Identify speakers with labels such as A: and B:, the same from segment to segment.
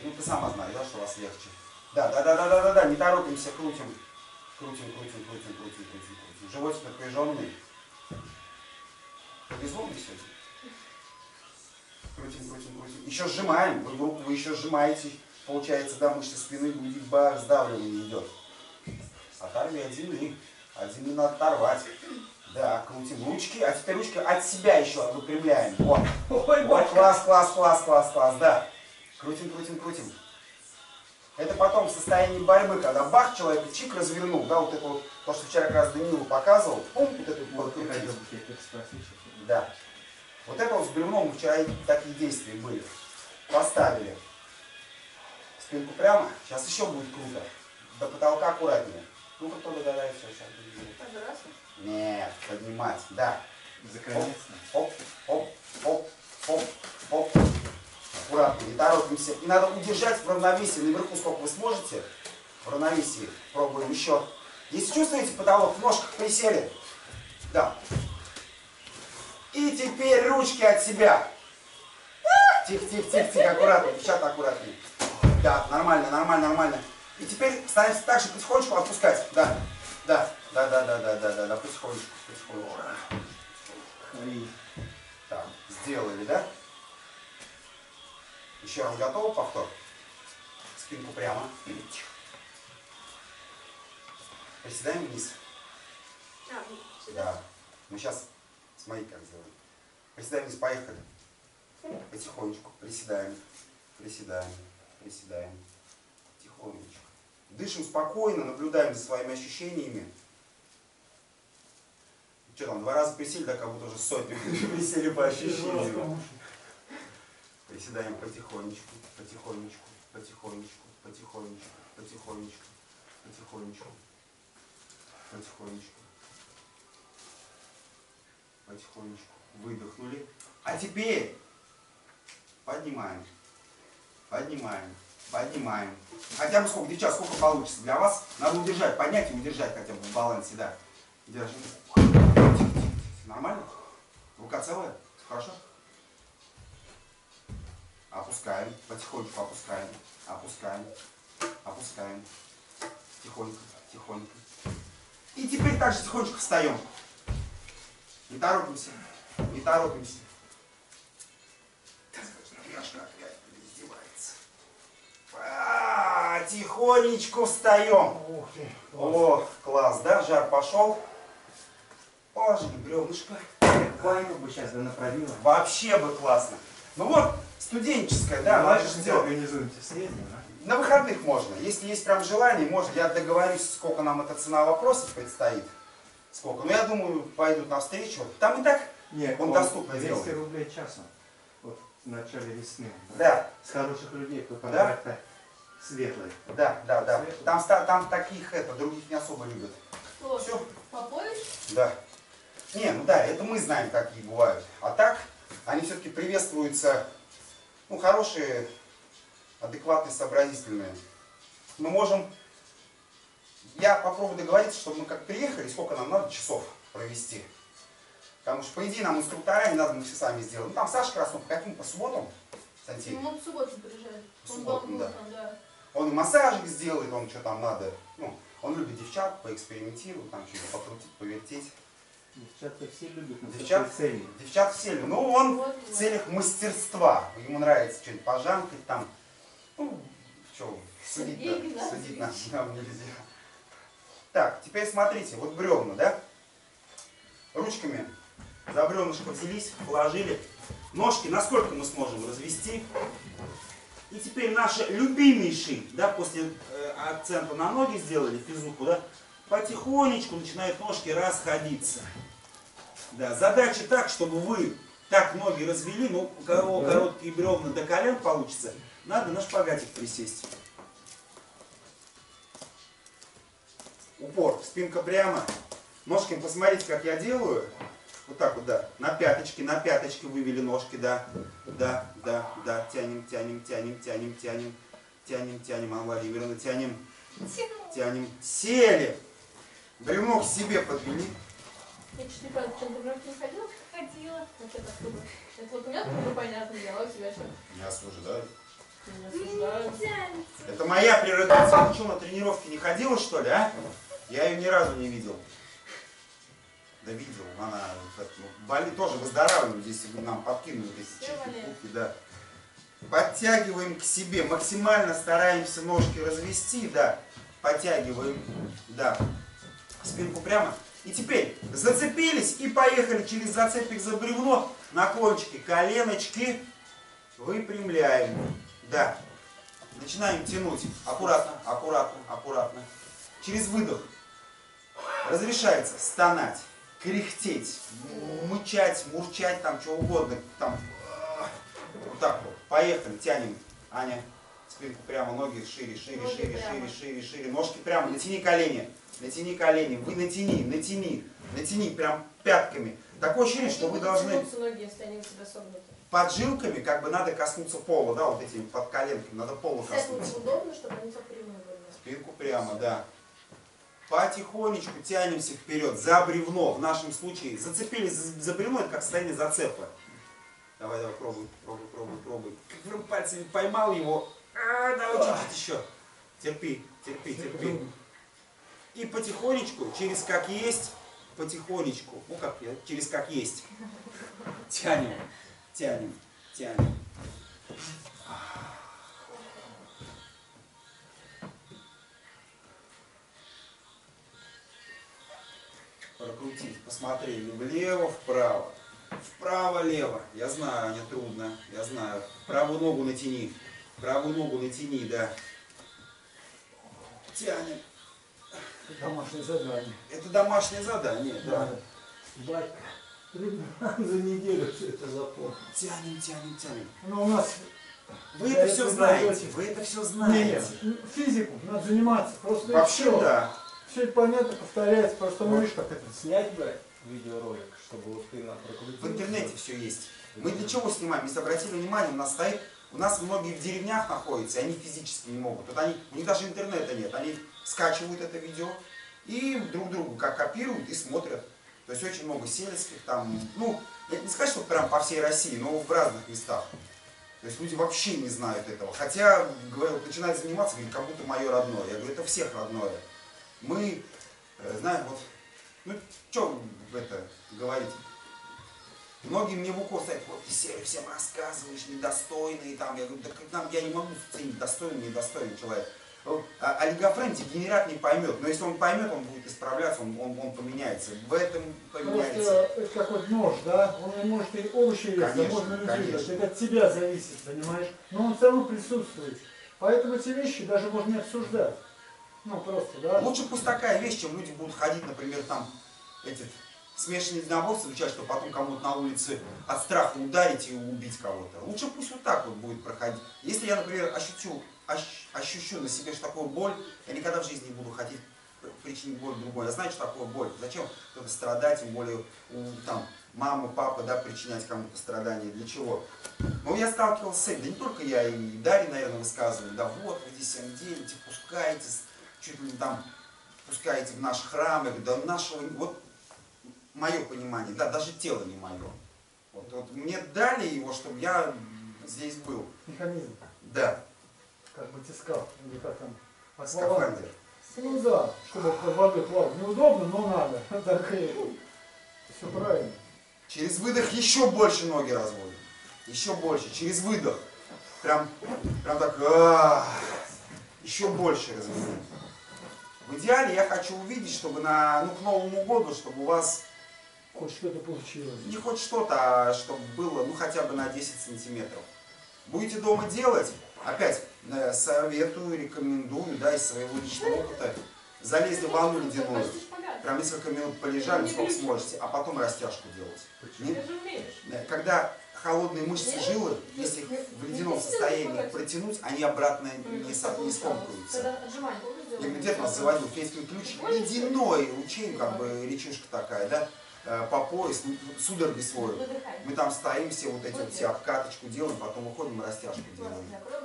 A: Ну ты сама знаешь, да, что у вас легче. Да, не торопимся, крутим. Крутим. Животик напряженный. Безумный сегодня. Крутим. Еще сжимаем. Вы еще сжимаете. Получается, да, мышцы спины, груди, бар, сдавливание идет. Оторви от земли. От земли надо оторвать. Да, крутим ручки. А теперь ручки от себя еще выпрямляем. Вот.
B: Ой,
A: вот, класс, да. Крутим. Это потом в состоянии борьбы, когда бах, человек чик развернул, да, вот это вот, то, что вчера как раз Данилу показывал, пум, вот это вот подкрутить. Да. Вот это вот с бревном вчера такие действия были. Поставили. Спинку прямо. Сейчас еще будет круто. До потолка аккуратнее. Ну-ка, кто догадается, сейчас будет. Нет, поднимать, да. Оп. Аккуратно, не торопимся. И надо удержать в равновесии. Наверху сколько вы сможете. В равновесии. Пробуем еще. Если чувствуете потолок, в ножках присели. Да. И теперь ручки от себя. Тихо, аккуратно. Девчата, аккуратнее. Да, нормально. И теперь стараемся так же потихонечку отпускать. Да, потихонечку. Так, сделали, да? Еще раз готовы, повтор? Спинку прямо. Приседаем вниз. Да. Мы сейчас, смотри, как сделаем. Приседаем вниз, поехали. Потихонечку. Приседаем. Тихонечко. Дышим спокойно, наблюдаем за своими ощущениями. Что там, 2 раза присели, да, как будто уже сотню присели по ощущениям. Приседаем потихонечку. Выдохнули. А теперь поднимаем. Хотя бы сколько, девчат, сколько получится для вас? Надо удержать, поднять и удержать хотя бы в балансе, да. Держим. Нормально? Рука целая? Хорошо? Опускаем, потихонечку опускаем. Тихонько. И теперь также тихонечко встаем. Не торопимся. Ножка опять издевается. Тихонечко встаем. О, класс, да? Жар пошел. Положили бревнышко.
B: Баньку бы сейчас направила.
A: Вообще бы классно. Ну вот, студенческая, да, надо же сделать.
B: Организуемся, съездим, да?
A: На выходных можно. Если есть прям желание, можно. Я договорюсь, сколько нам эта цена вопросов предстоит. Сколько? Ну, я думаю, пойдут навстречу. Там и так он доступно
B: 200
A: делает.
B: рублей часом. Вот в начале весны.
A: Да.
B: С хороших людей, кто там
A: Да?
B: светлый.
A: Да. Там таких, других не особо любят.
C: Кто?
A: Все.
C: Попович?
A: Да. Не, ну да, это мы знаем, какие бывают. А так, они все-таки приветствуются, ну, хорошие, адекватные, сообразительные. Мы можем... Я попробую договориться, чтобы мы как приехали, сколько нам надо часов провести. Потому что, по идее, нам инструктора не надо, мы все сами сделаем. Ну, там Саша Краснов, по каким? По субботам? Сантей?
C: Ну, он в субботу приезжает.
A: В субботу, да.
C: Да.
A: Он и массажик сделает, он что там надо. Ну, он любит девчат, поэкспериментирует, там что-то покрутить, повертеть.
B: Девчата все любят на
A: Девчат,
B: цели.
A: девчат все любят. Ну, он в целях мастерства. Ему нравится что-нибудь пожамкать там. Ну, что, судить нам нельзя. Так, теперь смотрите, вот бревна, да? Ручками за бревнышко взялись, положили. Ножки насколько мы сможем развести. И теперь наши любимейшие, да, после акцента на ноги сделали, физуху, да, потихонечку начинают ножки расходиться. Да, задача так, чтобы вы так ноги развели, ну, у кого короткие бревна до колен получится, надо на шпагатик присесть. Упор, спинка прямо. Ножками посмотрите, как я делаю. Вот так вот, да. На пяточки вывели ножки, да. Да. Тянем. Анна Владимировна, тянем. Сели. Бревно к себе подвели.
C: Я чуть не правда, что ты в не ходила? Ходила. Вот это откуда? Это вот у меня откуда понятно, а у тебя что?
A: Я освобождаю.
C: Не осуждаю.
A: Это моя прерогатива. Ты что, на тренировке не ходила, что ли, а? Я ее ни разу не видел. Да видел, она болит, тоже выздоравливает, если бы нам подкинули эти чехи, да. Подтягиваем к себе, максимально стараемся ножки развести, да. Подтягиваем, да, спинку прямо. И теперь зацепились и поехали через зацепик за бревно, наклончики, коленочки выпрямляем, да. Начинаем тянуть, аккуратно, аккуратно, аккуратно. Через выдох разрешается стонать, кряхтеть, мычать, мурчать, там что угодно, там, вот так вот. Поехали, тянем, Аня, спинку прямо, ноги шире, шире,
C: Ноги
A: шире,
C: прямо.
A: шире, шире, шире, ножки прямо, натяни колени, вы натяни, натяни, натяни прям пятками. Такое ощущение, что вы должны
C: Тянутся ноги, если они у тебя согнуты.
A: поджилками, как бы надо коснуться пола, да, вот этими под коленками, надо пола коснуться.
C: Сядь удобно, чтобы они так прямые были.
A: Спинку прямо, да. Потихонечку тянемся вперед, за бревно. В нашем случае зацепились за бревно, это как состояние зацепа. Давай, давай, пробуй, пробуй, пробуй, пробуй. Как пальцами поймал его. Давай чуть-чуть еще. Терпи, терпи, терпи. И потихонечку, через как есть, потихонечку, ну как я, через как есть. Тянем, тянем, тянем. Прокрутить, посмотрели влево, вправо, вправо-лево. Я знаю, Аня, трудно, я знаю. Правую ногу натяни, да. Тянем.
B: Домашнее задание.
A: Это домашнее задание, да.
B: Батька, 3 раза за неделю все это запомнил.
A: Тянем, тянем, тянем.
B: Но у нас...
A: Вы это все знаете, вы это все знаете.
B: Нет, физику надо заниматься. Просто
A: Вообще,
B: все.
A: да.
B: Все это понятно, повторяется. Просто
A: Вот.
B: видишь, как это снять, брать видеоролик, чтобы вот ты прокрутил.
A: В интернете все есть. Мы для чего снимаем? Если обратили внимание, у нас многие в деревнях находятся, и они физически не могут. Вот у них даже интернета нет. Они скачивают это видео и друг другу как копируют и смотрят. То есть очень много сельских там, ну, я не сказать, что прям по всей России, но в разных местах. То есть люди вообще не знают этого. Хотя, говорю, начинают заниматься, говорят, как будто мое родное. Я говорю, это всех родное. Мы, знаем, вот, ну, что это говорить? Многие мне в укор ставят, вот ты Серый всем рассказываешь, недостойный, там, я говорю, да я не могу ценить достойный, недостойный человек. Олега Френти генерат не поймет, но если он поймет, он будет исправляться, он поменяется. В этом поменяется.
B: Просто это как вот нож, да? Он не может и овощи есть, а
A: Конечно,
B: можно не
A: конечно.
B: делать. Это от тебя зависит, понимаешь? Но он все равно присутствует. Поэтому эти вещи даже можно не обсуждать. Ну просто, да?
A: Лучше пусть такая вещь, чем люди будут ходить, например, там, смешанные единоборства изучать, чтобы потом кому-то на улице от страха ударить и убить кого-то. Лучше пусть вот так вот будет проходить. Если я, например, ощущу на себе, что такое боль, я никогда в жизни не буду хотеть причинить боль другой. Я знаю, что такое боль. Зачем кто-то страдать, тем более там, мамы, папы, да, причинять кому-то страдания. Для чего? Но я сталкивался с этим. Да не только я, и Дарья, наверное, высказывали. Да вот, вы здесь всем делите, пускаетесь, чуть ли там пускаете в наш храм. Я говорю, да нашего... Вот мое понимание, да, даже тело не мое. Вот мне дали его, чтобы я здесь был.
B: Механизм.
A: Да.
B: Как батискаф, или как там.
A: Скафандр.
B: Ну да, чтобы под водой плавать. Неудобно, но надо. Так и все правильно.
A: Через выдох еще больше ноги разводим. Еще больше. Через выдох. Прям так. Еще больше разводим. В идеале я хочу увидеть, чтобы к Новому году, чтобы у вас
B: Хоть что-то получилось.
A: не хоть что-то, а чтобы было хотя бы на 10 сантиметров. Будете дома делать, опять советую, рекомендую, да, из своего личного опыта, залезли в ванну ледяную, прям несколько минут полежали, сколько сможете, а потом растяжку делать.
C: Ты же умеешь.
A: Когда холодные мышцы жилы, если их в ледяном состоянии протянуть, они обратно не скомкаются.
C: Когда отжимание,
A: Я говорю, дед нас заводил фейский ключ, ледяной ручей, как бы речушка такая, да, по пояс, судорогой свою. Мы там стоим, все вот эти вот все обкаточку делаем, потом уходим и растяжку делаем.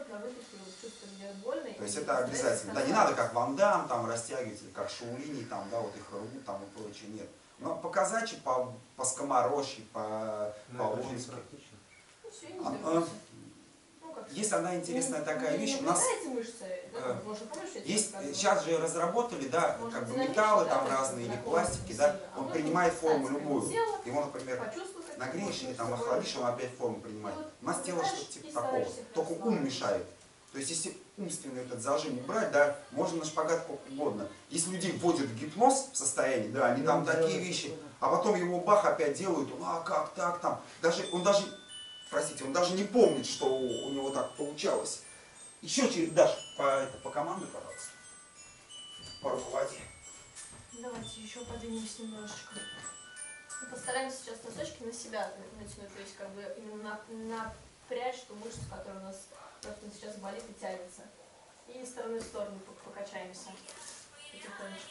A: То есть это обязательно. Да, не надо как Ван Дам, там растягивать, или как Шаулини, там, да, вот их рвут, там и прочее, нет. Но по казачьи, по скоморохи, по воински. есть одна интересная такая вещь. У нас
C: мышцы, да? Можно помочь, я тебе
A: есть,
C: рассказывала?
A: сейчас же разработали, да,
C: Может,
A: как бы
C: динамично,
A: металлы
C: да,
A: там
C: то есть
A: разные или
C: наклон
A: пластики,
C: не
A: да,
C: сильно. А
A: он
C: можно
A: принимает форму
C: представить,
A: любую.
C: тело,
A: Его, например,
C: почувствовать, как
A: нагреешь или там
C: собой.
A: охладишь, он опять форму принимает.
C: Вот
A: У нас тело
C: вдыхаешь
A: что-то типа
C: и
A: такого,
C: стараешься
A: только ум
C: расслабиться.
A: мешает. То есть если умственный этот зажим убрать, да, можно на шпагат сколько угодно. Если людей вводят в гипноз в состоянии, да, они там такие вещи, а потом его бах опять делают, он, а как так там, он даже, простите, он даже не помнит, что у него так получалось. Еще через, Даш, по команду, пожалуйста, по руководе.
C: Давайте еще подвинемся немножечко. И постараемся сейчас носочки на себя натянуть, то есть как бы именно напрячь ту мышцу, которая у нас просто сейчас болит и тянется. И из стороны в сторону покачаемся потихонечку.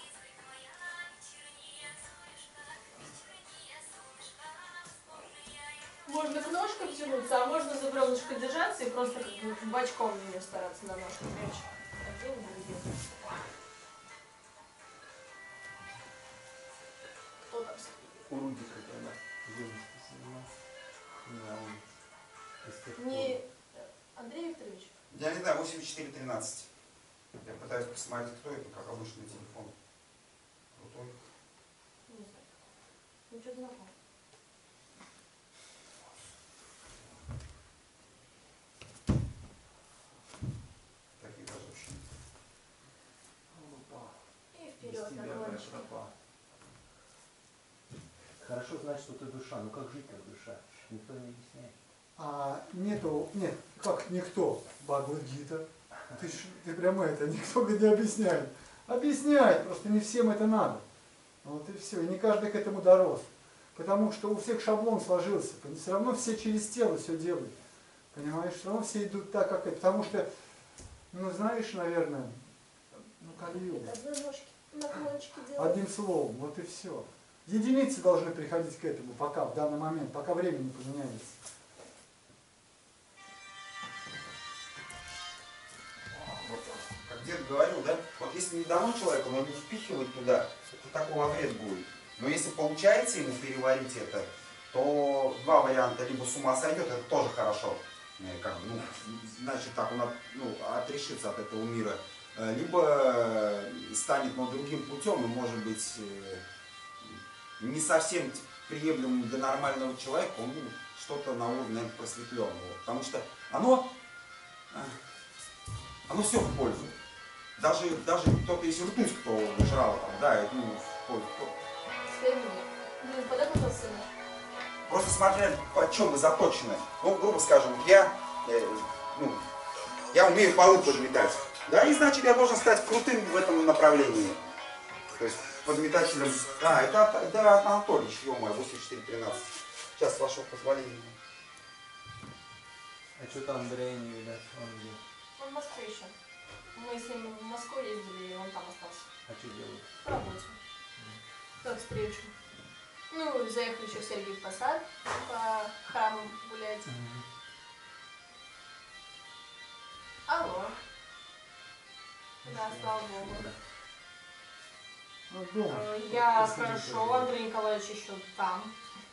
C: Можно к ножкам тянуться, а можно за бревнышко держаться и просто бочком на нее стараться на ножку лечь. Один, другой. Кто там стоит?
D: У Рудика, когда юности занимался.
C: Не Андрей Викторович?
A: Я не знаю, 8413. Я пытаюсь посмотреть, кто это, как обычно, телефон. Крутой.
C: Не знаю. Ну, что-то знакомо.
A: Такие даже вообще.
C: И вперед наклончики.
D: Хорошо знать, что ты душа. Ну как жить как душа? Никто не объясняет.
B: Нет, как никто, Бхагавад-гита. Ты прямо это, никто не объясняет. Объясняет, просто не всем это надо. Вот и все, и не каждый к этому дорос. Потому что у всех шаблон сложился, все равно все через тело все делают. Понимаешь, все равно все идут так, как это. Потому что, ну знаешь, наверное, ну Кали-юга.
C: Одной ножки, наклончики делать.
B: Одним словом, вот и все. Единицы должны приходить к этому пока, в данный момент, пока время не поменяется.
A: Вот, как дед говорил, да, вот если не дано человеку, но не впихивать туда, то такого вред будет. Но если получается ему переварить это, то два варианта: либо с ума сойдет, это тоже хорошо, как бы, ну, значит так он отрешится от этого мира, либо станет, но другим путем, и может быть не совсем приемлемым для нормального человека, он что-то на уровне просветленного, потому что оно все в пользу. Даже кто-то из ртуть, кто жрал, там, да, это, ну, в пользу.
C: Теперь мне. Ну, подготовился.
A: Просто смотря по чем вы заточены. Ну, грубо скажем, я умею полы подметать. Да, и значит я должен стать крутым в этом направлении. То есть подметателем. Да, это Анатольевич, ё-моё, 8413. Сейчас, с вашего позволения.
D: А что-то Андрея не видать, он где?
C: Он в Москве еще. Мы с ним в Москву ездили, и он там остался.
D: А что делает?
C: По работе. Как встречу. Ну, заехали еще в Сергиев Посад по храмам гулять. Алло. Да, слава богу.
B: Ну, дома.
C: Я хорошо, Андрей Николаевич еще там.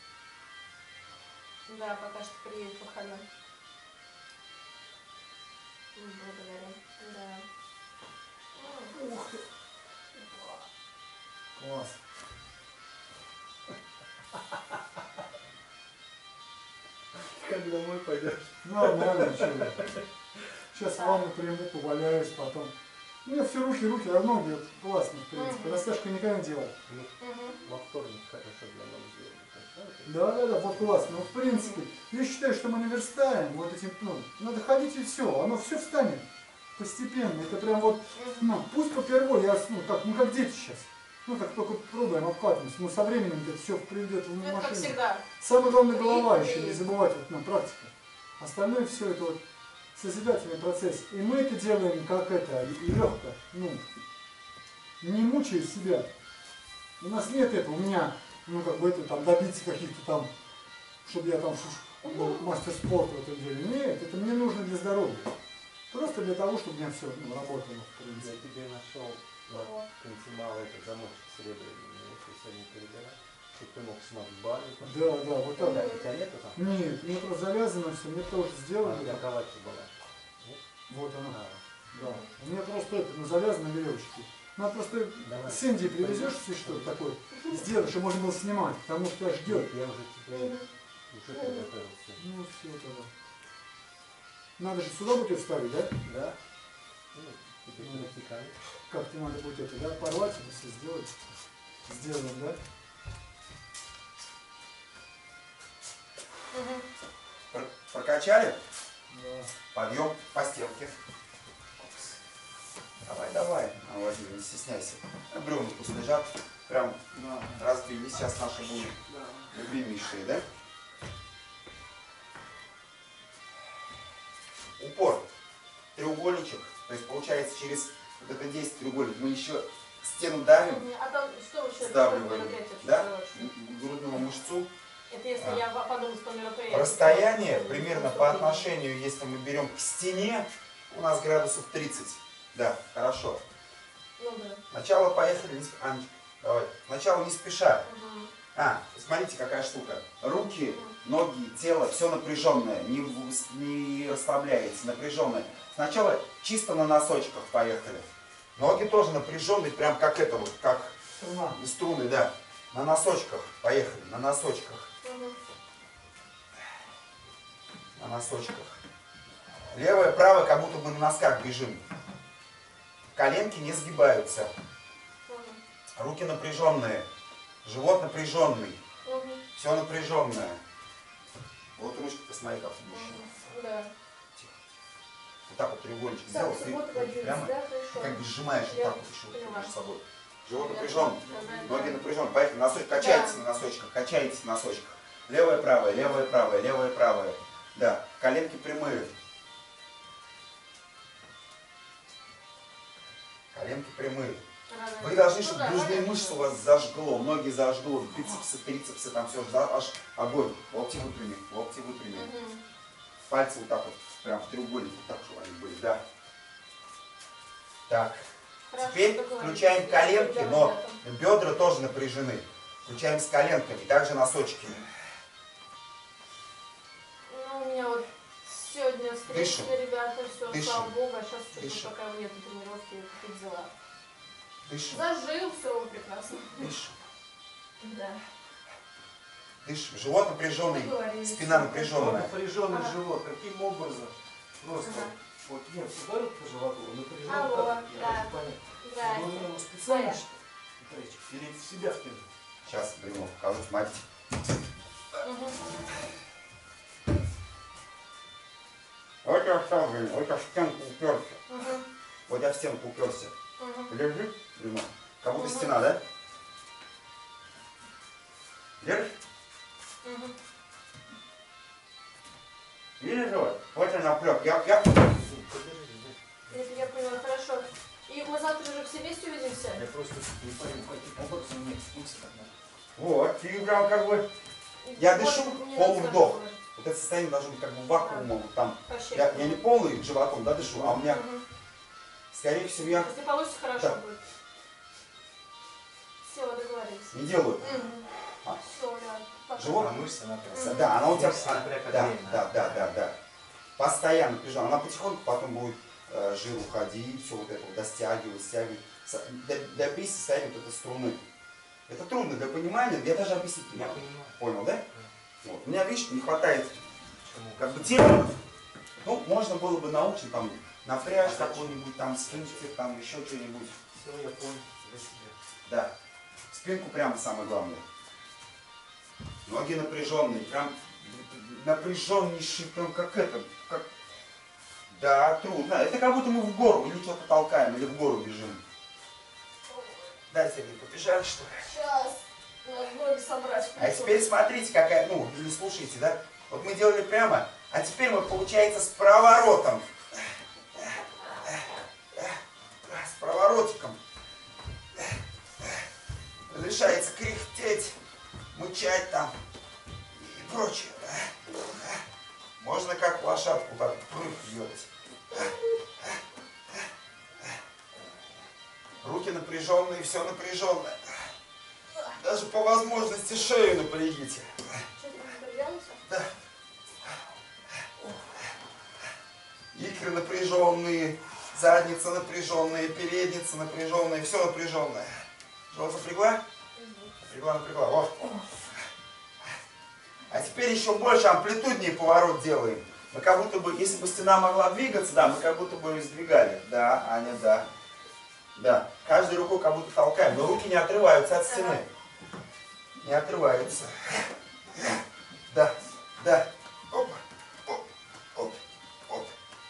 C: Да, пока что приедет по выходным. Благодарю. Да.
B: Ух ты. Класс.
D: Как домой пойдешь?
B: Нормально, что. Сейчас ванну приму, поваляюсь потом. У меня все руки, а ноги вот классно, в принципе. Растяжку никогда не делал.
D: Во вторник хорошо для ног сделали.
B: Да, вот классно. Вот в принципе, я считаю, что мы наверстаем вот этим, надо ходить и все, оно все встанет постепенно. Это прям вот, пусть попервой, мы как дети сейчас. Так только пробуем, обкатываемся. Но со временем это все придет в машину.
C: Как всегда.
B: Самое главное голова еще, не забывать, практика. Остальное все это вот созидательный процесс. И мы это делаем как это, легко, не мучая себя. У нас нет этого, у меня, добиться каких-то там, чтобы я там был мастер спорта в этом деле. Нет, это мне нужно для здоровья. Просто для того, чтобы у меня все работало.
D: Я тебе нашел контимал, это замочек серебряный, если сегодня перебирать, чтобы ты мог смарт-барить.
B: Да, вот так.
D: У тебя нету там?
B: Нет, мне просто завязано все, мне тоже
D: А у
B: сделали.
D: тебя кровать была?
B: Вот она. Да. У меня просто это, ну, завязано на веревочке. Надо просто
D: Давай.
B: с Индии привезешь, если что-то такое, сделаешь, чтобы можно было снимать, потому что ждет.
D: Я уже тебе уже приготовился.
B: Ну все тогда. Надо же сюда будет ставить, да?
D: Да? Ну, теперь перетекай.
B: Как-то надо будет это, да, порвать это все сделать. Сделаем, да?
A: Прокачали?
B: Да.
A: Подъем по стенке. Давай, давай. А, возьми, не стесняйся. Бревна пусть лежат. Прям разбили. Сейчас наши будут любимейшие, да? Упор. Треугольничек. То есть получается через вот это действие треугольник мы еще стену давим,
C: А там что еще?
A: сдавливаем, да? Грудную мышцу.
C: Это если я подумаю, что мероприятие.
A: Расстояние примерно по отношению, если мы берем к стене, у нас градусов 30. Да, хорошо.
C: Ну да.
A: Сначала поехали, не Анечка, давай. Сначала не спеша.
C: Угу.
A: Смотрите, какая штука. Руки, ноги, тело, все напряженное, не расслабляется, напряженное. Сначала чисто на носочках поехали. Ноги тоже напряженные, прям как это вот, как струны, да. На носочках, поехали, на носочках. На носочках. Левое, правое, как будто бы на носках бежим. Коленки не сгибаются. Руки напряженные. Живот напряженный. Все напряженное. Вот ручки, посмотри, как удобно.
C: Да.
A: Вот так вот треугольничек сделал, ты прямо как бы сжимаешь вот так вот еще между собой. Живот напряжен, ноги напряжены. Поехали, носочки, качайтесь на носочках, качайтесь на носочках. Левое, правое, левое, правое, левое, правое. Да, коленки прямые. Коленки прямые. Вы должны, чтобы брюшные мышцы у вас зажгло, ноги зажгло, бицепсы, трицепсы, там все, аж огонь. Локти выпрями, локти выпрями. Пальцы вот так вот, прям в треугольник, вот так, чтобы они были, да. Так. Теперь включаем коленки, но бедра тоже напряжены. Включаем с коленками, также носочки.
C: Ну, у меня вот сегодня встретили ребята, все, слава богу, а сейчас что-то пока нет тренировки, какие дела.
A: Дышим.
C: Зажил, все прекрасно.
A: Дышим.
C: Да.
A: Дышим. Живот напряженный, спина напряженная.
D: Напряженный живот. Каким образом? Просто вот нет, ударил по животу, напряженный.
C: Алло,
D: так,
C: да.
D: понятно. Ну, ему специально что ли? Или в себя втянуть?
A: Сейчас прямо покажу, смотрите. Вот я встал, блин, вот я в стенку уперся. Вот я в стенку уперся. Держи, прямо. Как будто стена, да? Держи. Видишь живот? Вот она плёк.
C: Это я поняла, хорошо. И мы завтра уже все вместе увидимся?
D: Я просто не пойму, каким образом мне спуститься так надо.
A: Вот, и прям как бы... Я дышу, полувдох. Вот это состояние должно быть как бы вакуумом. Там, я не полный животом, да, дышу, а у меня, скорее всего, я...
C: Если получится, хорошо будет. Все, договорились.
A: Не делаю.
C: Все, да.
A: Живот?
D: А мышца напрягается.
A: Да, она у тебя...
D: Мышца напряг
A: Да,
D: отдельно.
A: да. Постоянно напряжена. Она потихоньку потом будет жир уходить, все вот это вот достягивать, стягивать. Добейся состояния вот этой струны. Это трудно для понимания, я даже объяснить не
D: Я
A: могу.
D: понимаю.
A: Понял, да? Вот. У меня, видишь, не хватает как бы темы. Ну, можно было бы научно там напрячь какой-нибудь там спинку, там еще что-нибудь.
D: Все, я понял. Для себя.
A: Да. Спинку прямо самое главное. Ноги напряженные, прям напряженнейшие, прям как это, как... Да, трудно. Это как будто мы в гору или что-то толкаем, или в гору бежим. Да, Сергей, побежали, что ли?
C: Сейчас. Надо ноги собрать.
A: А теперь смотрите, какая, ну, или слушайте, да? Вот мы делали прямо, а теперь мы, получается, с проворотом. С проворотиком. Разрешается кряхтеть, мычать там и прочее. Можно как лошадку так прыг делать. Руки напряженные, все напряженное. Даже по возможности шею напрягите.
C: Что ты, держался?
A: Да. И икры напряженные, задница напряженная, передница напряженная, все напряженное. Живот напрягла? Напрягла. Вот. А теперь еще больше амплитуднее поворот делаем. Мы как будто бы, если бы стена могла двигаться, да, мы как будто бы ее сдвигали. Да, Аня, да. Да, каждой рукой как будто толкаем, но руки не отрываются от стены. Не отрываются. Да, да. Оп, оп, оп, оп.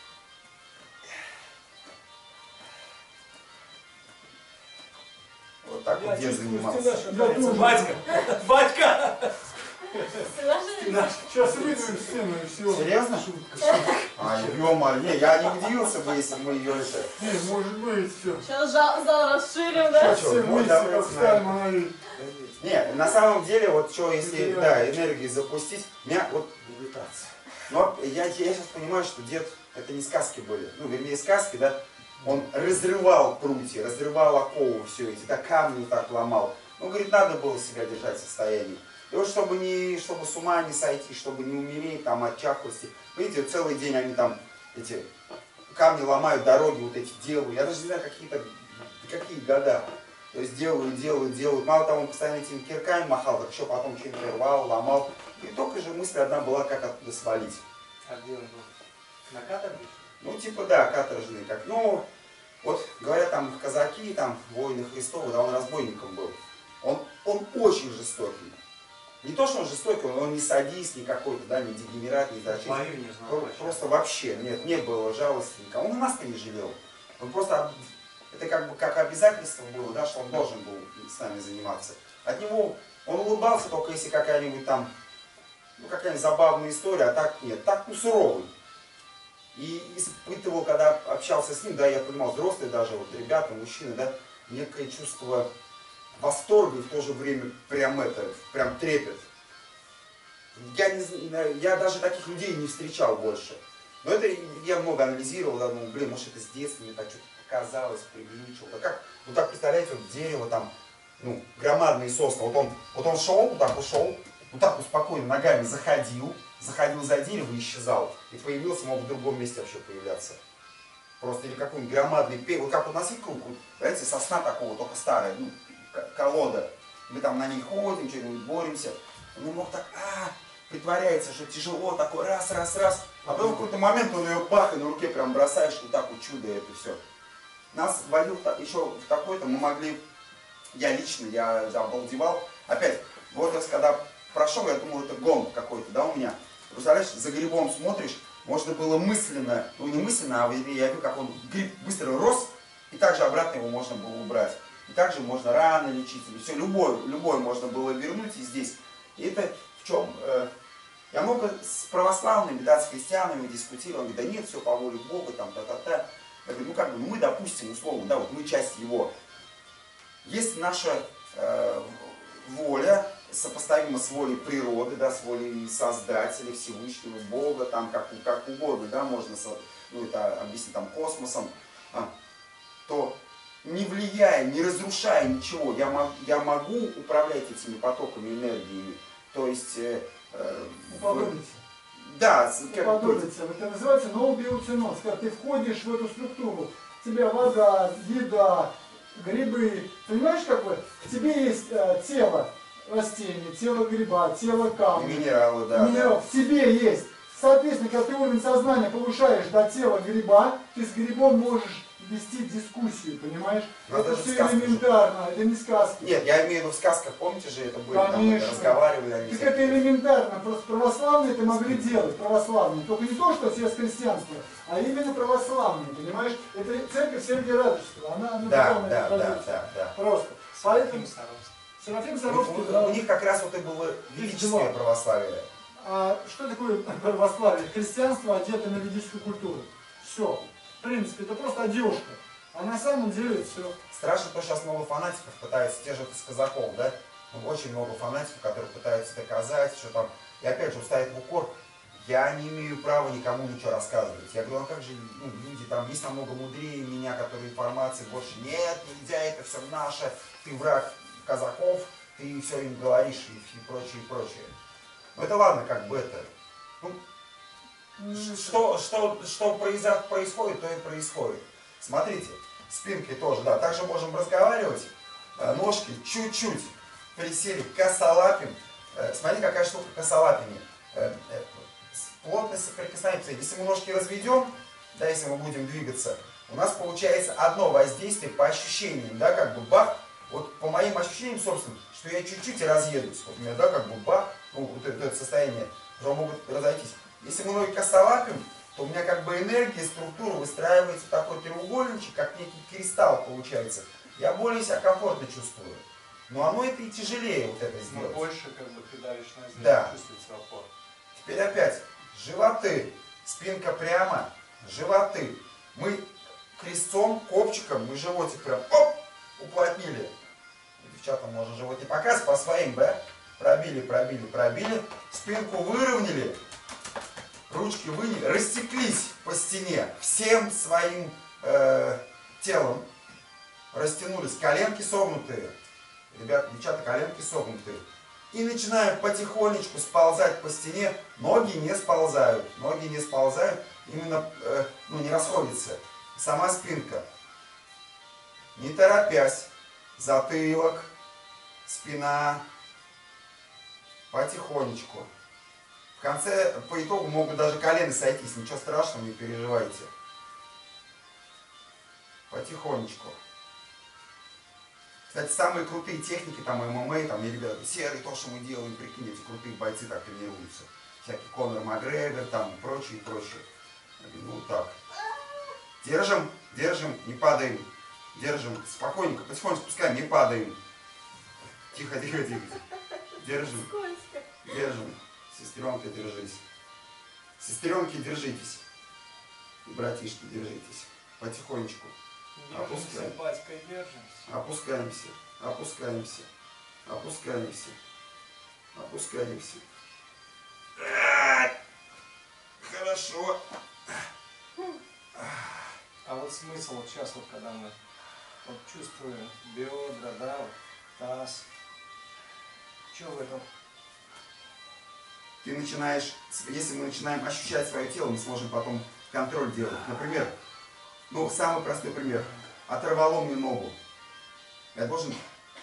A: Вот так вот дед занимался.
B: Батька!
E: Батька!
B: Сейчас выдвинем стену и все.
A: Серьезно? А, ё-моё, не, я не удивился бы, если мы ее это...
B: Не, может быть, все.
C: Сейчас зал расширим, да?
A: Что,
B: Все
A: ну,
B: вместе,
A: давайте,
B: как стали монолит.
A: Не, на самом деле, вот что, если, да, энергии запустить, меня вот...
D: Медитация.
A: Но я сейчас понимаю, что дед, это не сказки были, ну, вернее, сказки, да, он разрывал прутья, разрывал оковы, все эти, да, камни так ломал. Ну, говорит, надо было себя держать в состоянии. И вот чтобы с ума не сойти, чтобы не умереть там от чахлости. Видите, целый день они там эти камни ломают, дороги вот эти делают. Я даже не знаю, какие года. То есть делают. Мало того, он постоянно этими кирками махал, так еще потом что-нибудь рвал, ломал. И только же мысль одна была, как оттуда свалить.
D: А где он был? На каторге?
A: Ну, типа, да, каторжный, как, ну, вот, говорят, там, казаки, там, воины Христовы, да, он разбойником был. Он очень жестокий. Не то, что он жестокий, он не садист, не какой-то, да, не дегенерат, не зачем.
D: Бою не знал.
A: Просто вообще, нет, не было жалости никому. Он и нас-то не жалел. Он просто, это как бы, как обязательство было, да, что он должен был с нами заниматься. От него, он улыбался только если какая-нибудь там, ну, какая-нибудь забавная история, а так нет, так, ну, суровый. И испытывал, когда общался с ним, да, я понимал, взрослые даже, вот ребята, мужчины, да, некое чувство восторга и в то же время прям трепет. Я даже таких людей не встречал больше. Но это я много анализировал, да, ну, блин, может это с детства мне так что-то показалось, преувеличил. Да как, вот так представляете, вот дерево там, ну, громадные сосны, вот он шел, вот так ушел, вот так вот спокойно ногами заходил за дерево и исчезал. И появился, мог в другом месте вообще появляться. Просто или какой-нибудь громадный пень, вот как у нас и круг, вот, знаете, сосна такого, только старая, ну, колода. Мы там на ней ходим, что-нибудь боремся. Он мог так, притворяется, что тяжело, такой раз. А потом в какой-то момент он ее бах, и на руке прям бросаешь, вот так вот чудо это все. Нас вводил еще в такой-то, мы могли, я лично, я обалдевал. Опять, возраст, когда прошел, я думал, это гонг какой-то, да, у меня. Представляешь, за грибом смотришь, можно было мысленно, ну не мысленно, а я видел, как он гриб быстро рос, и также обратно его можно было убрать. И также можно рано лечить, все, любой можно было вернуть и здесь. И это в чем? Я много с православными, да, с христианами дискутировал, говорю, да нет, все по воле Бога, там, та-та-та. Я говорю, ну как бы, ну мы допустим, условно, да, вот мы часть его. Есть наша воля, сопоставима с волей природы, да, с волей Создателя, Всевышнего, Бога, там, как угодно, да, можно, ну, это объяснить, там, космосом, то не влияя, не разрушая ничего, я могу управлять этими потоками энергии, то есть...
B: Уподобиться.
A: Да,
B: Уподобиться. Это называется ноубиоценоз. Когда ты входишь в эту структуру, у тебя вода, еда, грибы. Понимаешь, как бы? В тебе есть тело растения, тело гриба, тело камня.
A: Минералы, да.
B: Минерал в тебе есть. Соответственно, когда ты уровень сознания повышаешь до тела гриба, ты с грибом можешь вести дискуссию, понимаешь?
A: Но
B: это
A: даже
B: все
A: сказка
B: элементарно, это не сказки.
A: Нет, я имею в виду в сказках, помните же, это были,
B: Конечно.
A: там разговаривали они.
B: Так это элементарно, просто православные это могли делать, православные. Только не то, что все с христианства, а именно православные, понимаешь? Это церковь Сергия Радонежского, она
A: Да.
B: Просто. Поэтому Серафим Саровский, да.
A: У них как раз вот и было ведическое православие.
B: А что такое православие? Христианство одето на ведическую культуру. Все. В принципе, это просто одежка. А на самом деле все.
A: Страшно, что сейчас много фанатиков пытаются, те же из казаков, да? Ну, очень много фанатиков, которые пытаются доказать, что там, и опять же ставят в укор, я не имею права никому ничего рассказывать. Я говорю, а как же, ну, люди там есть намного мудрее меня, которые информации больше, нет, нельзя, это все наше, ты враг казаков, ты все им говоришь и прочее, и прочее. Ну это ладно, как бы это, ну, что происходит, то и происходит. Смотрите, спинкой тоже, да, также можем разговаривать, ножки чуть-чуть присели, косолапим. Смотри, какая штука косолапими. Плотность соприкосновения. Если мы ножки разведем, да, если мы будем двигаться, у нас получается одно воздействие по ощущениям, да, как бы бах, вот по моим ощущениям, собственно, что я чуть-чуть и разъедусь, вот у меня, да, как бы бах, ну, вот это состояние, что могут разойтись. Если мы ноги косолапим, то у меня как бы энергия, структура выстраивается такой треугольничек, как некий кристалл получается. Я более себя комфортно чувствую. Но оно это и тяжелее вот это сделать.
D: Но больше как бы ты давишь на землю,
A: да.
D: чувствуется опор.
A: Теперь опять животы, спинка прямо, животы. Мы крестцом, копчиком, мы животик прям оп, уплотнили. Девчатам можно живот не показывать, по своим, да? Пробили, пробили, пробили. Спинку выровняли, ручки выняли, растеклись по стене всем своим телом. Растянулись, коленки согнутые. Ребята, девчата, коленки согнутые. И начинаем потихонечку сползать по стене. Ноги не сползают. Ноги не сползают. Именно не расходятся. Сама спинка. Не торопясь. Затылок. Спина. Потихонечку. В конце, по итогу, могут даже колено сойтись. Ничего страшного, не переживайте. Потихонечку. Кстати, самые крутые техники, там, ММА, там, ребята, серый, то, что мы делаем, прикинь, эти крутые бойцы так тренируются. Всякие Конор Макгрегор, там, прочее, прочее. Ну, так. Держим, держим, не падаем. Держим, спокойненько, потихоньку спускаем, не падаем. Тихо, тихо, тихо. Держим, держим. Сестренка, держись. Сестренки, держитесь. Братишки, держитесь. Потихонечку.
D: Держимся, батька, держимся.
A: Опускаемся, опускаемся, опускаемся, опускаемся. Хорошо.
D: А вот смысл вот сейчас, вот когда мы вот чувствуем бедра, да, вот, таз, что в этом?
A: Ты начинаешь, если мы начинаем ощущать свое тело, мы сможем потом контроль делать. Например, ну, самый простой пример. Оторвало мне ногу. Я должен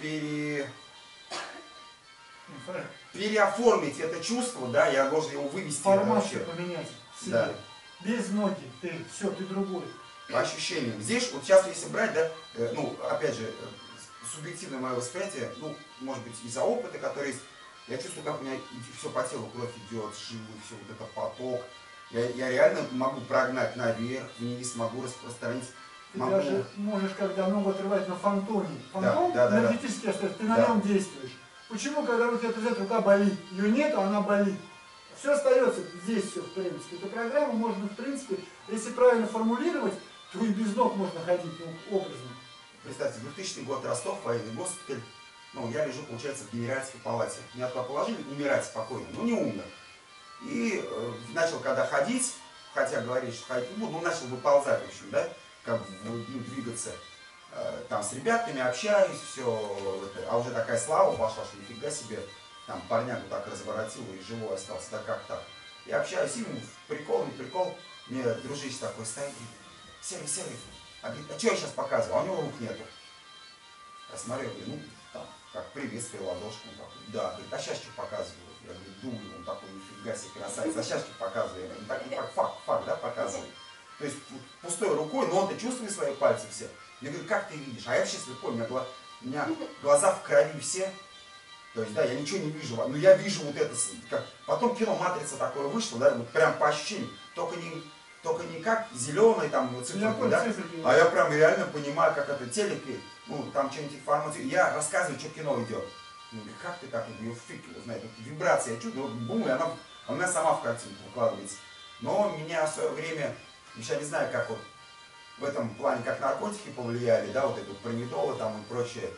A: переоформить это чувство, да, я должен его вывести.
B: Формацию поменять себе.
A: Да.
B: Без ноги ты, все, ты другой.
A: По ощущениям. Здесь, вот сейчас, если брать, да, ну, опять же, субъективное мое восприятие, ну, может быть, из-за опыта, который есть, я чувствую, как у меня все по телу, кровь идет, жилы, все вот это поток. Я реально могу прогнать наверх, вниз, могу распространить.
B: Ты
A: Могу.
B: даже можешь, когда ногу отрывать на фантоме, фантом
A: Да,
B: энергетически остается, ты на нем действуешь. Почему, когда руки отрезать, рука болит? Ее нет, а она болит. Все остается здесь все, в принципе. Эту программу можно, в принципе, если правильно формулировать, то и без ног можно ходить, ну, образно.
A: Представьте, 2000 год, Ростов, военный госпиталь. Ну, я лежу, получается, в генеральской палате. Меня туда положили умирать спокойно, но не умер. И начал, когда ходить, хотя говорить, что ходить не буду, но начал выползать, в общем, да, как бы, ну, двигаться. Там с ребятами общаюсь, все, а уже такая слава пошла, что нифига себе, там парнягу так разворотил и живой остался, да как так. Я общаюсь, и прикол, не прикол, мне дружище такой стоит, Серый, а говорит, а что я сейчас показываю, а у него рук нету. Я смотрю, говорю, ну, там, как приветствие, ладошку, он такой, да, говорит, а сейчас что показываю? Я говорю, думаю, он такой, нифига себе красавец, а сейчас что показываю? Я говорю, так, ну, как факт, да, показываю. То есть пустой рукой, но он-то чувствует свои пальцы все. Я говорю, как ты видишь? А я вообще слепой, у меня глаза в крови все. То есть, да, я ничего не вижу, но я вижу вот это, как... Потом кино «Матрица» такое вышло, да, вот прям по ощущениям, только не как зеленый там цифры, да, а я прям реально понимаю, как это телек, ну, там что-нибудь информацию, я рассказываю, что кино идет. Ну, как ты так, ее фиг его знает, вот вибрация, я чувствую, бум, и она у меня сама в картинку выкладывается. Но меня в свое время, я не знаю, как вот в этом плане, как наркотики повлияли, да, вот это вот промедолы там и прочее.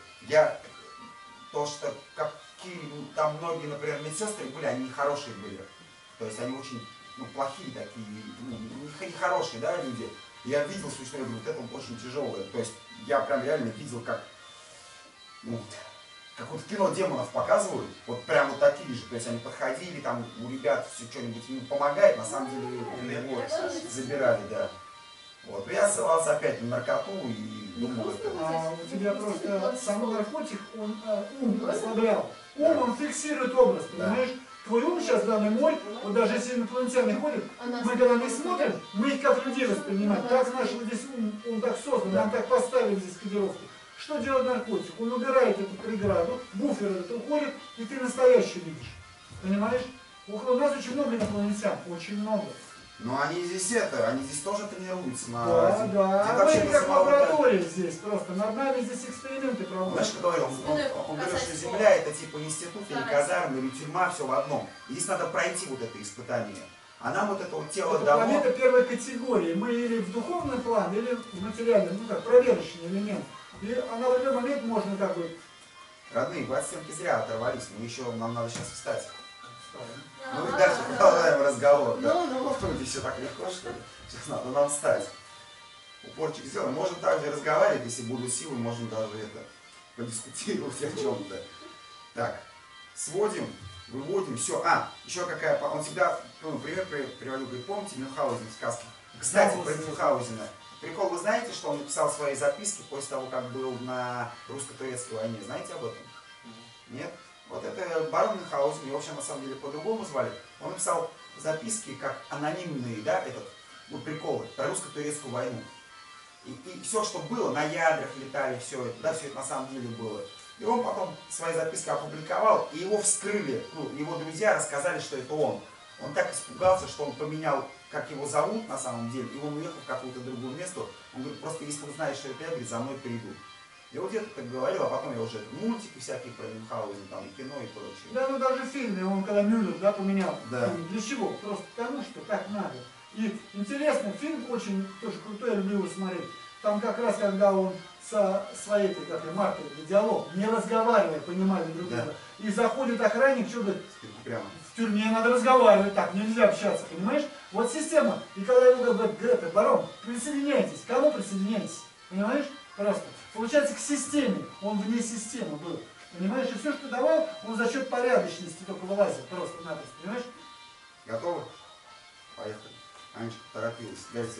A: То, что какие там многие, например, медсестры были, они нехорошие были. То есть они очень, ну, плохие такие, ну, нехорошие, да, люди. Я видел, что вот это очень тяжелое. То есть я прям реально видел, как, ну, как вот в кино демонов показывают, вот прям вот такие же, то есть они подходили, там у ребят все что-нибудь им помогает, на самом деле его забирали, да. Вот, но я ссылался опять на наркоту и думал, это...
B: А у тебя просто сам наркотик, он ум ослаблял. Ум, он фиксирует образ, понимаешь? Твой ум сейчас, данный мой, вот даже если инопланетяне ходят, мы когда не смотрим, мы их как людей воспринимаем. Так наш вот здесь ум, он так создан, нам так поставили здесь кодировку. Что делает наркотик? Он убирает эту преграду, буфер этот уходит, и ты настоящий видишь. Понимаешь? У нас очень много инопланетян, очень много.
A: Но они здесь тоже тренируются на...
B: Да, да,
A: вообще
B: мы как лаборатория здесь просто, над нами здесь эксперименты проводят.
A: Знаешь, что говорил, он говорит, что Земля это типа институт или казарма, или тюрьма, все в одном. И здесь надо пройти вот это испытание. А нам вот это вот тело давно...
B: Планета первой категории. Мы или в духовном плане, или в материальном, ну как, проверочный элемент. И на любой момент можно как бы...
A: Родные, вы от стенки зря оторвались, нам надо сейчас встать. Ну и дальше продолжаем разговор. Ну, все так легко, что ли? Сейчас надо нам встать. Упорчик сделаем. Можем также разговаривать, если будут силы, можем даже это подискутировать о чем-то. Так, сводим, выводим, все. Еще какая, он всегда, пример приводил, говорит, помните Мюнхгаузен в сказке? Кстати, про Мюнхгаузена. Прикол, вы знаете, что он написал свои записки после того, как был на русско-турецкой войне? Знаете об этом? Нет? Вот это барон Мюнхгаузен, его вообще на самом деле по-другому звали. Он написал записки как анонимные, да, приколы про русско-турецкую войну. И все, что было, на ядрах летали, все это, да, все это на самом деле было. И он потом свои записки опубликовал, и его вскрыли, его друзья рассказали, что это он. Он так испугался, что он поменял, как его зовут на самом деле, и он уехал в какое-то другое место. Он говорит, просто если узнаешь, что это я, говорит, за мной придут. Я вот где-то так говорил, а потом я уже мультики всякие про Мюнхгаузен, там, и кино и прочее.
B: Да, ну даже в фильме он, когда Мюллер, да, поменял.
A: Да.
B: Для чего? Просто потому, что так надо. И интересно, фильм очень тоже крутой, я люблю его смотреть. Там как раз, когда он со своей, как и Мартой, диалог, не разговаривая, понимали друг друга. Да. И заходит охранник, что говорит,
A: прямо.
B: В тюрьме надо разговаривать, так нельзя общаться, понимаешь? Вот система. И когда ему говорят, Грета, барон, присоединяйтесь. К кому присоединяйтесь? Понимаешь? Просто. Получается, к системе. Он вне системы был. Понимаешь? И все, что давал, он за счет порядочности только вылазил. Просто-напросто. Понимаешь?
A: Готовы? Поехали. Анечка поторопилась.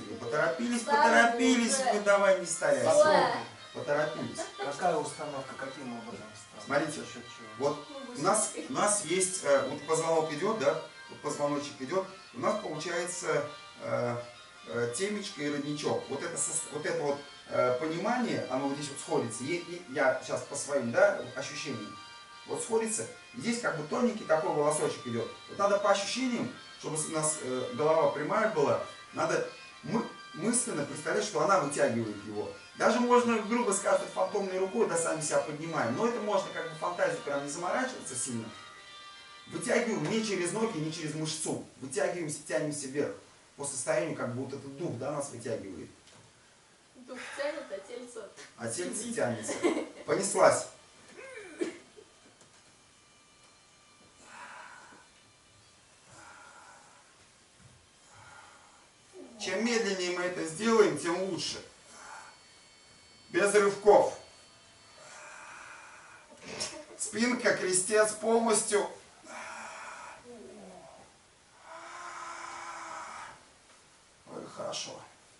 A: Поторопились вы, давай не старайся. Поторопились.
D: Какая установка, каким образом?
A: Смотрите, вот у нас есть, вот позвонок идет, да, вот позвоночек идет, у нас получается темечко и родничок. Вот это вот понимание, оно вот здесь вот сходится. Я сейчас по своим, да, ощущениям, вот сходится. Здесь как бы тоненький такой волосочек идет. Вот надо по ощущениям, чтобы у нас голова прямая была, надо мысленно представлять, что она вытягивает его. Даже можно, грубо сказать, фантомной рукой, да, сами себя поднимаем. Но это можно как бы фантазию прям не заморачиваться сильно. Вытягиваем не через ноги, не через мышцу. Вытягиваемся, тянемся вверх. По состоянию, как будто этот дух, да, нас вытягивает.
C: Дух тянет, а тельце...
A: А тельце тянется. Понеслась. Чем медленнее мы это сделаем, тем лучше. Без рывков. Спинка, крестец полностью. Ой, хорошо.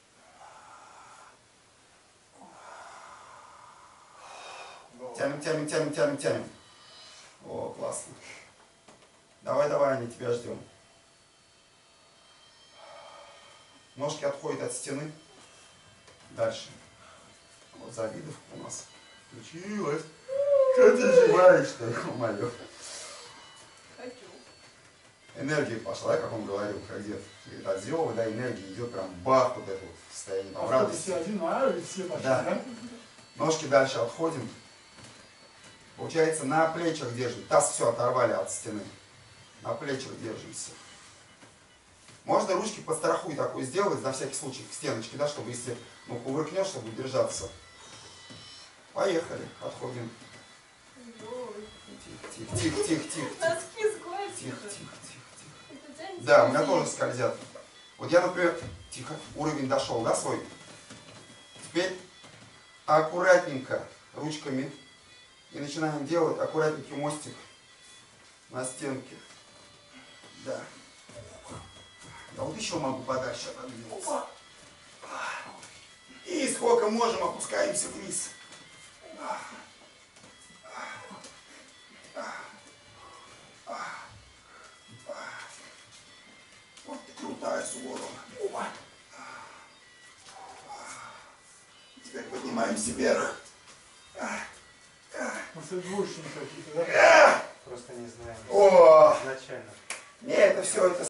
A: Тянем. О, классно. Давай, Аня, тебя ждем. Ножки отходят от стены. Дальше. Вот Завидовка у нас включилась. Что ты зеваешь-то, ё-моё?
C: Хочу.
A: Энергия пошла, как он говорил, как дед. От зева, да, энергия идет прям бах, вот это вот состояние.
B: А все один, все пошли, да?
A: Ножки дальше отходим. Получается, на плечах держим. Таз все оторвали от стены. На плечах держимся. Можно ручки подстрахуй такой сделать, на всякий случай, к стеночке, да, чтобы если кувыркнешь, чтобы держаться. Поехали, отходим. Тихо. Да, у меня тоже скользят. Вот я, например, тихо, уровень дошел, да, свой. Теперь аккуратненько ручками И начинаем делать аккуратненький мостик на стенке. Да. Я вот еще могу подальше отодвинуться. И сколько можем, опускаемся вниз. Вот ты крутая, Суворова. Теперь поднимаемся вверх.
B: Двушечные какие-то, да?
D: Просто не знаем
A: О!
D: изначально.
A: Не, это все, это